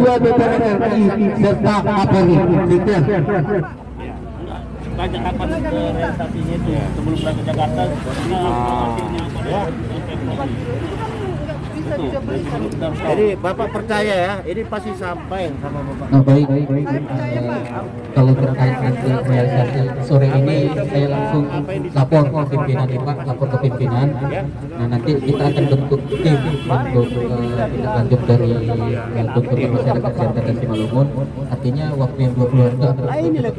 Ketua DPR RI serta Kapolri. Sekian. Banyak kapan realisasinya itu sebelum berangkat ke Jakarta jadi Bapak percaya ya ini pasti sampai sama Bapak. Baik. Kalau terkait nanti realisasi sore ini saya langsung lapor ke pimpinan Pak, lapor ke pimpinan. Nah nanti kita akan bentuk tim untuk tindak lanjut dari untuk masyarakat Sentra Simalungun. Artinya waktu yang 20 hari itu akan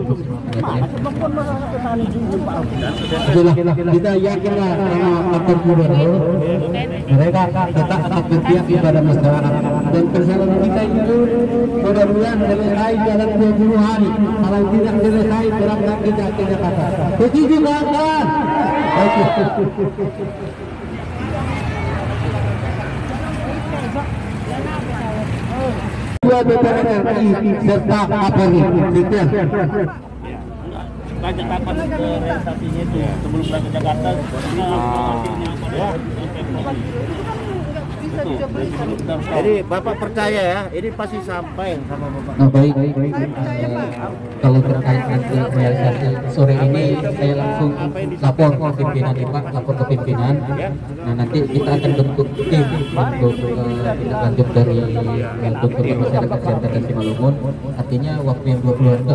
kita yakinlah sama Pak Gubernur, mereka tetap berpihak kepada masyarakat dan perjalanan kita itu mudah-mudahan selesai dalam 20 hari. Kalau tidak selesai berangkat kita ke Jakarta. Setuju kan? Ketua DPR RI serta Kapolri. Sekian. Banyak kapan realisasinya itu sebelum berangkat ke Jakarta jadi Bapak percaya ya ini pasti sampai sama Bapak. Baik. Kalau terkait nanti realisasi sore ini saya langsung lapor ke pimpinan Pak, lapor ke pimpinan. Nah nanti kita akan bentuk tim untuk tindak lanjut dari untuk masyarakat Sentra Simalungun. Artinya waktu yang 20 hari itu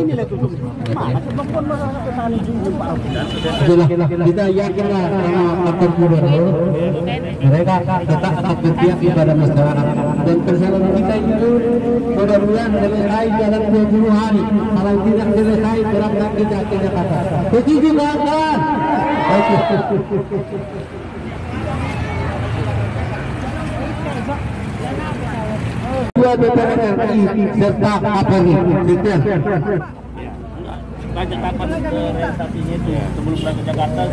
akan kita yakinlah sama Pak Gubernur, mereka tetap berpihak kepada masyarakat dan perjalanan kita itu mudah-mudahan selesai dalam 20 hari. Kalau tidak selesai berangkat kita ke Jakarta. Setuju kan? Ketua DPR RI serta Kapolri. Sekian. Banyak kapan realisasinya itu sebelum berangkat ke Jakarta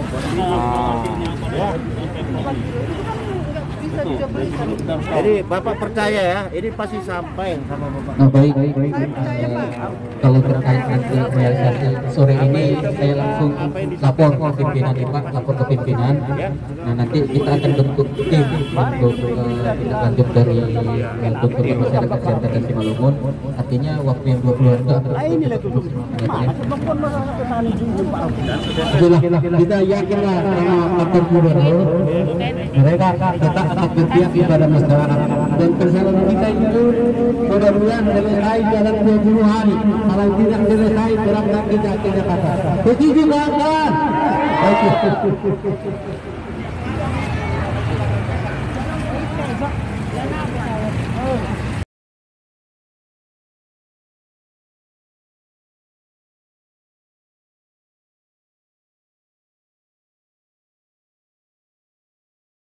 jadi Bapak percaya ya ini pasti sampai sama Bapak. Baik. Kalau terkait nanti realisasi sore ini saya langsung lapor ke pimpinan Pak, lapor ke pimpinan. Nah nanti kita akan bentuk tim untuk tindak lanjut dari untuk masyarakat Sentra Simalungun. Artinya waktu yang 20 hari itu akan kita yakinlah sama Pak Gubernur, mereka tetap berpihak kepada masyarakat dan perjalanan kita itu mudah-mudahan selesai dalam 20 hari. Kalau tidak selesai berangkat kita ke Jakarta. Setuju kan?